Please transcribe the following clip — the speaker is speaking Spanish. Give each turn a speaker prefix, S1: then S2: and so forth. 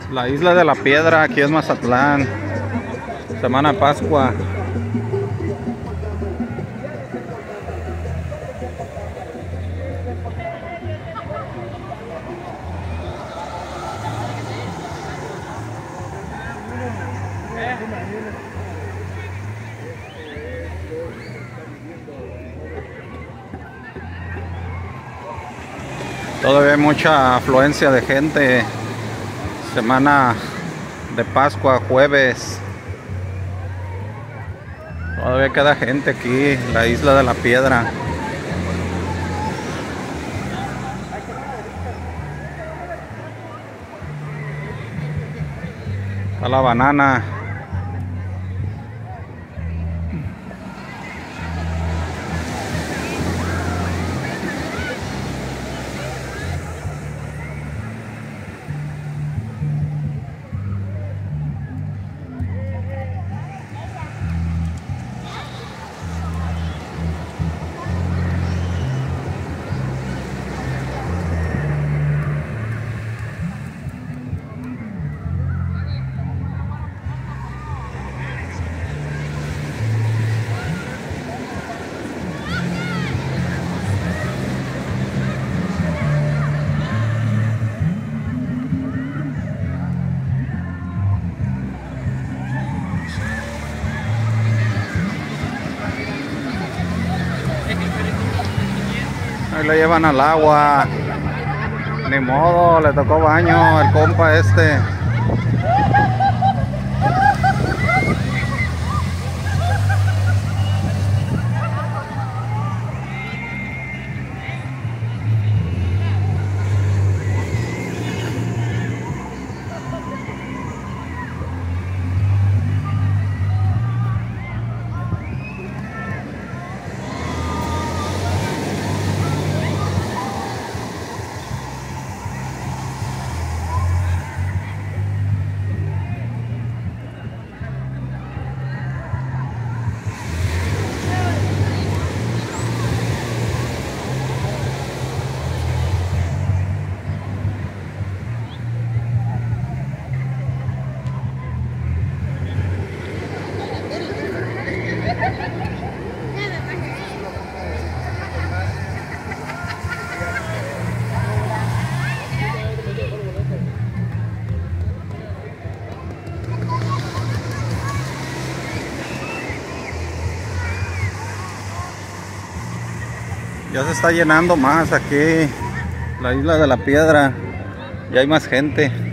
S1: La Isla de la Piedra, aquí es Mazatlán. Semana de Pascua. Todavía hay mucha afluencia de gente. Semana de Pascua, jueves. Todavía queda gente aquí, la Isla de la Piedra. Está la banana. Ahí lo llevan al agua. Ni modo, le tocó baño al compa este. Ya se está llenando más aquí la Isla de la Piedra. Ya hay más gente.